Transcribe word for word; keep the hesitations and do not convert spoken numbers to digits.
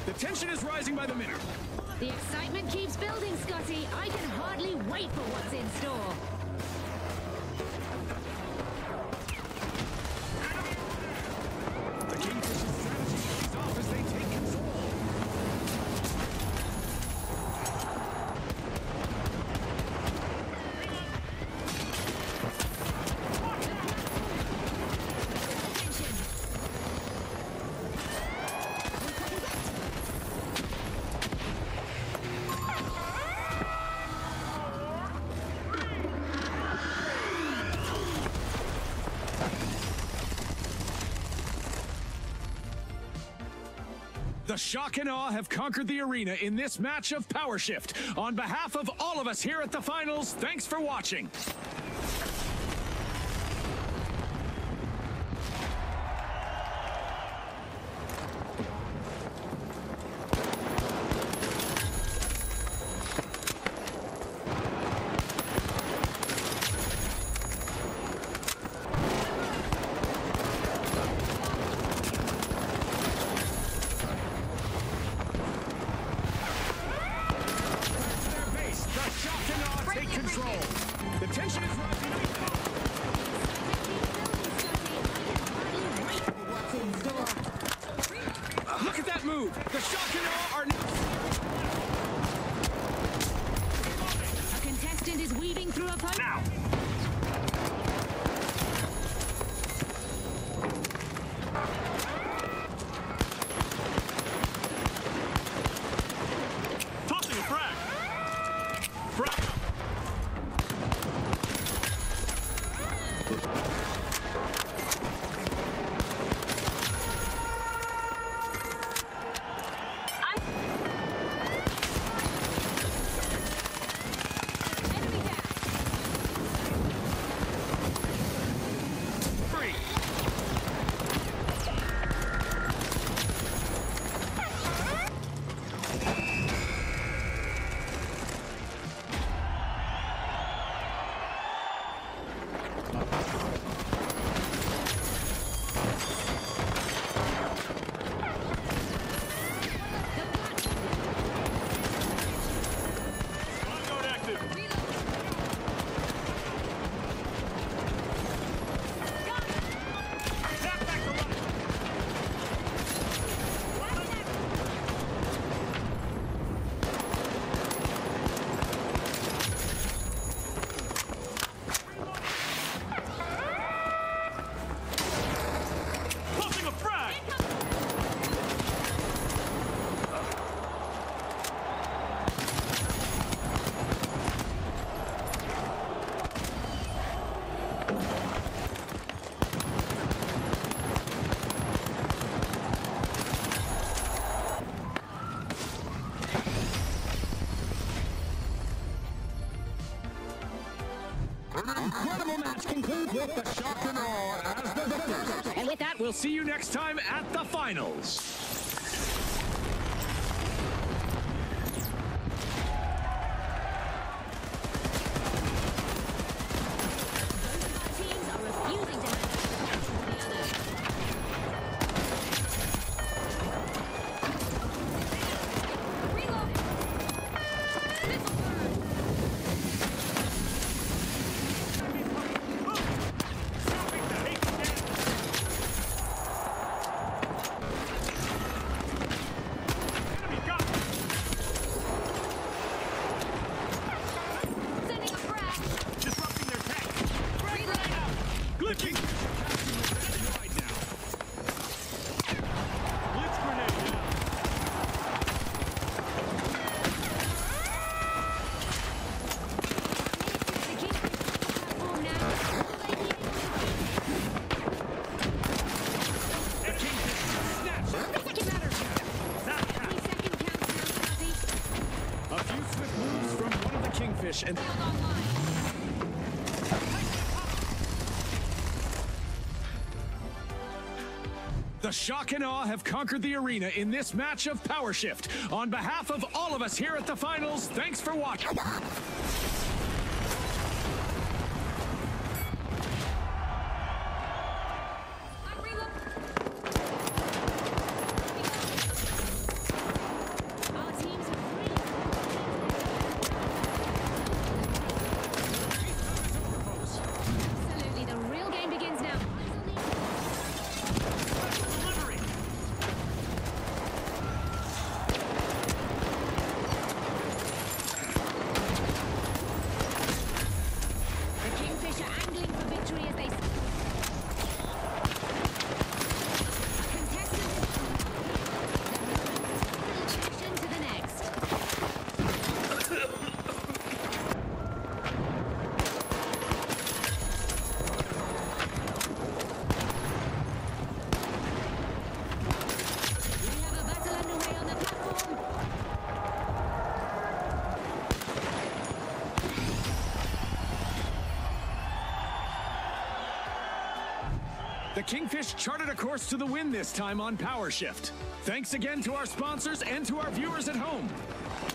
The tension is rising by the minute. The excitement keeps building, Scotty. I can hardly wait for what's in store. The Kingfish's strategy pays off as they take control. The Shock and Awe have conquered the arena in this match of Power Shift. On behalf of all of us here at the finals, thanks for watching. The tension is rising. Look at that move. The Shock and Awe are now. A contestant is weaving through a post. Now. Tossing a frag. Frag. Incredible match concludes with the Shock and Awe as the victors. And with that, We'll see you next time at the finals. teams are refusing to have the other. Reload. Missile burn. Kingfish and the Shock and Awe have conquered the arena in this match of Power Shift. On behalf of all of us here at the finals, thanks for watching. The Kingfish charted a course to the win this time on Power Shift. Thanks again to our sponsors and to our viewers at home.